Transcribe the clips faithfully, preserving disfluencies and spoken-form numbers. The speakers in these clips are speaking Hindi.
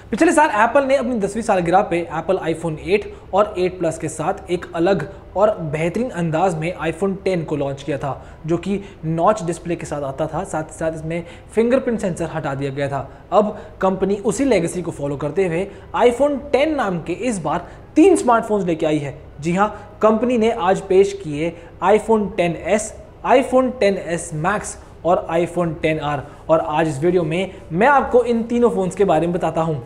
पिछले साल एप्पल ने अपनी दसवीं सालगिरह पे एप्पल आईफोन एट और एट प्लस के साथ एक अलग और बेहतरीन अंदाज में आईफोन टेन को लॉन्च किया था, जो कि नॉच डिस्प्ले के साथ आता था। साथ ही साथ इसमें फिंगरप्रिंट सेंसर हटा दिया गया था। अब कंपनी उसी लेगेसी को फॉलो करते हुए आईफोन टेन नाम के इस बार तीन स्मार्टफोन्स लेके आई है। जी हाँ, कंपनी ने आज पेश किए iPhone ten S, iPhone ten S max और आईफोन टेन आर। और आज इस वीडियो में मैं आपको इन तीनों फोन्स के बारे में बताता हूं।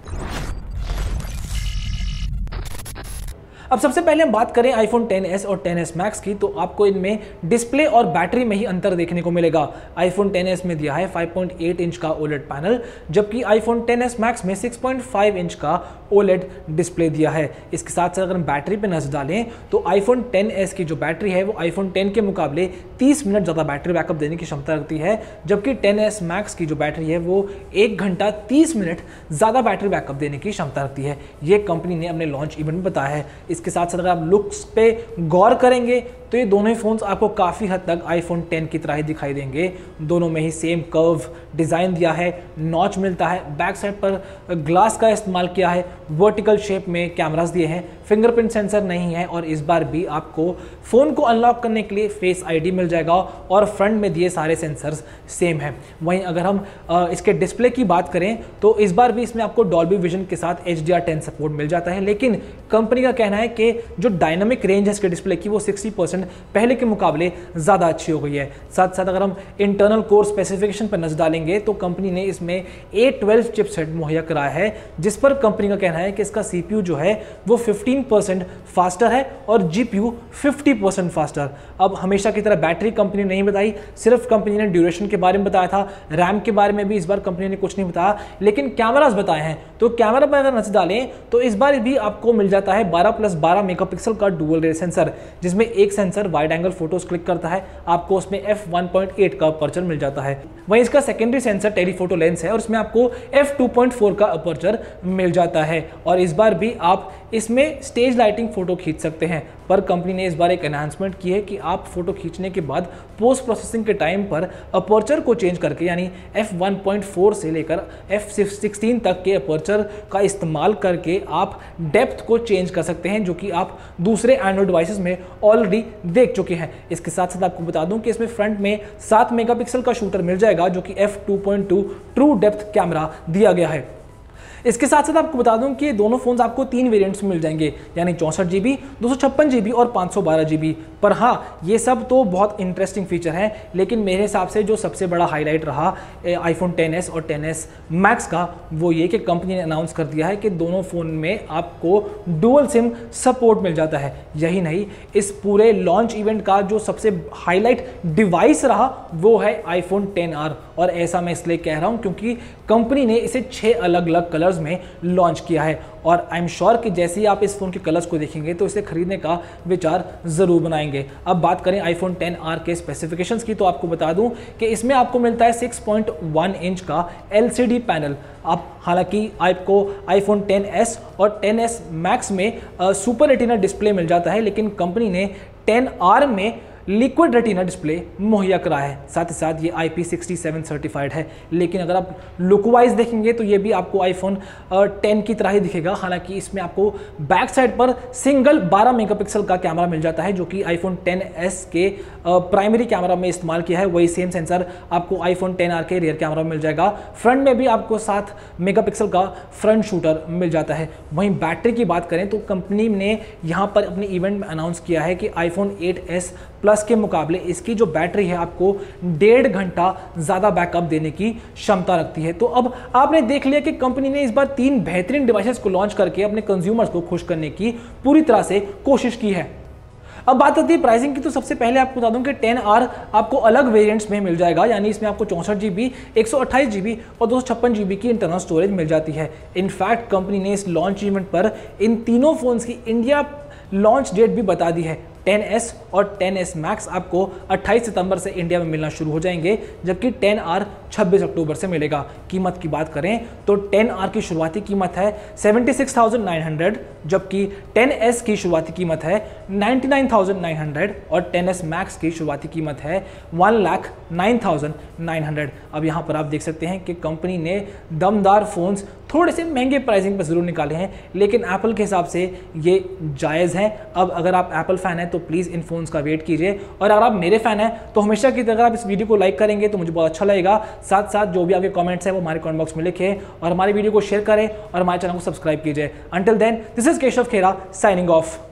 अब सबसे पहले हम बात करें आईफोन टेन एस और टेन एस मैक्स की, तो आपको इनमें डिस्प्ले और बैटरी में ही अंतर देखने को मिलेगा। आईफोन टेन एस में दिया है फाइव पॉइंट एट इंच का ओलेड पैनल, जबकि आईफोन टेन एस मैक्स में सिक्स पॉइंट फाइव इंच का ओलेड डिस्प्ले दिया है। इसके साथ साथ अगर हम बैटरी पे नजर डालें तो आईफोन टेन एस की जो बैटरी है वो आईफोन टेन के मुकाबले तीस मिनट ज़्यादा बैटरी बैकअप देने की क्षमता रखती है, जबकि टेन एस मैक्स की जो बैटरी है वो एक घंटा तीस मिनट ज़्यादा बैटरी बैकअप देने की क्षमता रखती है। ये कंपनी ने अपने लॉन्च इवेंट में बताया है। इसके साथ साथ अगर आप लुक्स पे गौर करेंगे तो ये दोनों ही फोन्स आपको काफ़ी हद तक आईफोन टेन की तरह ही दिखाई देंगे। दोनों में ही सेम कर्व डिज़ाइन दिया है, नॉच मिलता है, बैक साइड पर ग्लास का इस्तेमाल किया है, वर्टिकल शेप में कैमरास दिए हैं, फिंगरप्रिंट सेंसर नहीं है और इस बार भी आपको फ़ोन को अनलॉक करने के लिए फेस आईडी मिल जाएगा और फ्रंट में दिए सारे सेंसर्स सेम हैं। वहीं अगर हम इसके डिस्प्ले की बात करें तो इस बार भी इसमें आपको डॉल्बी विजन के साथ H D R ten support मिल जाता है, लेकिन कंपनी का कहना है कि जो डायनामिक रेंज है इसके डिस्प्ले की वो सिक्सटी परसेंट पहले के मुकाबले ज़्यादा अच्छी हो गई है। साथ साथ अगर हम इंटरनल कोर स्पेसिफिकेशन पर नजर डालेंगे तो कंपनी ने इसमें ए ट्वेल्व चिपसेट मुहैया कराया है, जिस पर कंपनी का कहना है कि इसका सीपीयू जो है वो फिफ्टीन परसेंट फास्टर है और जीपीयू फिफ्टी परसेंट फास्टर। अब हमेशा की तरह बैटरी कंपनी ने नहीं बताई, सिर्फ कंपनी ने ड्यूरेशन के बारे में बताया था। रैम के बारे में भी इस बार कंपनी ने कुछ नहीं बताया, लेकिन कैमरास बताए हैं। तो कैमरा पर अगर नजर डालें तो इस बार भी आपको मिल जाता है बारह प्लस बारह मेगापिक्सल का डुअल रे सेंसर, जिसमें एक sensor wide angle photos click करता है, आपको उसमें एफ वन पॉइंट एट का अपर्चर मिल जाता है। वहीं इसका सेकेंडरी सेंसर टेलीफोटो लेंस है और इसमें आपको एफ टू पॉइंट फोर का अपर्चर मिल जाता है। और इस बार भी आप इसमें स्टेज लाइटिंग फोटो खींच सकते हैं, पर कंपनी ने इस बार एक एनहांसमेंट की है कि आप फोटो खींचने के बाद पोस्ट प्रोसेसिंग के टाइम पर अपर्चर को चेंज करके, यानी एफ वन पॉइंट फोर से लेकर एफ सिक्सटीन तक के अपर्चर का इस्तेमाल करके आप डेप्थ को चेंज कर सकते हैं, जो कि आप दूसरे एंड्रॉइड डिवाइसेस में ऑलरेडी देख चुके हैं। इसके साथ साथ आपको बता दूं कि इसमें फ्रंट में सात मेगापिक्सल का शूटर मिल जाएगा, जो कि F two point two true depth camera दिया गया है। इसके साथ साथ आपको बता दूं कि ये दोनों फोन्स आपको तीन वेरिएंट्स में मिल जाएंगे, यानी चौंसठ जीबी, दो सौ छप्पन जीबी और पाँच सौ बारह जीबी। पर हाँ, ये सब तो बहुत इंटरेस्टिंग फीचर है, लेकिन मेरे हिसाब से जो सबसे बड़ा हाईलाइट रहा आईफोन टेन एस और टेन एस मैक्स का वो ये कि कंपनी ने अनाउंस कर दिया है कि दोनों फ़ोन में आपको डुअल सिम सपोर्ट मिल जाता है। यही नहीं, इस पूरे लॉन्च इवेंट का जो सबसे हाईलाइट डिवाइस रहा वो है आईफोन टेन आर। और ऐसा मैं इसलिए कह रहा हूँ क्योंकि कंपनी ने इसे छः अलग अलग कलर्स में लॉन्च किया है और आई एम श्योर कि जैसे ही आप इस फ़ोन के कलर्स को देखेंगे तो इसे खरीदने का विचार ज़रूर बनाएंगे। अब बात करें आईफोन टेन आर के स्पेसिफिकेशंस की, तो आपको बता दूं कि इसमें आपको मिलता है सिक्स पॉइंट वन इंच का एलसीडी पैनल। आप हालांकि आपको आईफोन टेन एस और टेन एस मैक्स में आ, सुपर रेटिना डिस्प्ले मिल जाता है, लेकिन कंपनी ने टेन आर में लिक्विड रेटिना डिस्प्ले मुहैया करा है। साथ ही साथ ये I P sixty seven certified है, लेकिन अगर आप लुक वाइज देखेंगे तो ये भी आपको आईफोन टेन की तरह ही दिखेगा। हालांकि इसमें आपको बैक साइड पर सिंगल बारह मेगापिक्सल का कैमरा मिल जाता है, जो कि आईफोन टेन एस के प्राइमरी कैमरा में इस्तेमाल किया है। वही सेम सेंसर आपको आईफोन टेन आर के रियर कैमरा में मिल जाएगा। फ्रंट में भी आपको सात मेगापिक्सल का फ्रंट शूटर मिल जाता है। वहीं बैटरी की बात करें तो कंपनी ने यहाँ पर अपने इवेंट में अनाउंस किया है कि आईफोन एट एस प्लस के मुकाबले इसकी जो बैटरी है आपको डेढ़ घंटा ज़्यादा बैकअप देने की क्षमता रखती है। तो अब आपने देख लिया कि कंपनी ने इस बार तीन बेहतरीन डिवाइसेस को लॉन्च करके अपने कंज्यूमर्स को खुश करने की पूरी तरह से कोशिश की है। अब बात आती है प्राइसिंग की, तो सबसे पहले आपको बता दूं कि टेन आर आपको अलग वेरिएंट्स में मिल जाएगा, यानी इसमें आपको चौंसठ जीबी, एक सौ अट्ठाईस जीबी और दो सौ छप्पन जीबी की इंटरनल स्टोरेज मिल जाती है। इनफैक्ट कंपनी ने इस लॉन्च इवेंट पर इन तीनों फोन्स की इंडिया लॉन्च डेट भी बता दी है। टेन एस और टेन एस मैक्स आपको अट्ठाईस सितंबर से इंडिया में मिलना शुरू हो जाएंगे, जबकि टेन आर छब्बीस अक्टूबर से मिलेगा। कीमत की बात करें तो टेन आर की शुरुआती कीमत है seventy six thousand nine hundred, जबकि टेन एस की शुरुआती कीमत है ninety nine thousand nine hundred और टेन एस मैक्स की शुरुआती कीमत है one lakh nine thousand nine hundred. अब यहाँ पर आप देख सकते हैं कि कंपनी ने दमदार फ़ोन्स थोड़े से महंगे प्राइसिंग पर ज़रूर निकाले हैं, लेकिन एप्पल के हिसाब से ये जायज़ हैं। अब अगर आप एप्पल फ़ैन हैं तो प्लीज़ इन फ़ोन्स का वेट कीजिए, और अगर आप मेरे फ़ैन हैं तो हमेशा की तरह आप इस वीडियो को लाइक करेंगे तो मुझे बहुत अच्छा लगेगा। साथ साथ जो भी आपके कमेंट्स हैं वो हमारे कमेंट बॉक्स में लिखें और हमारी वीडियो को शेयर करें और हमारे चैनल को सब्सक्राइब कीजिए। Until then, this is Keshav Khera signing of.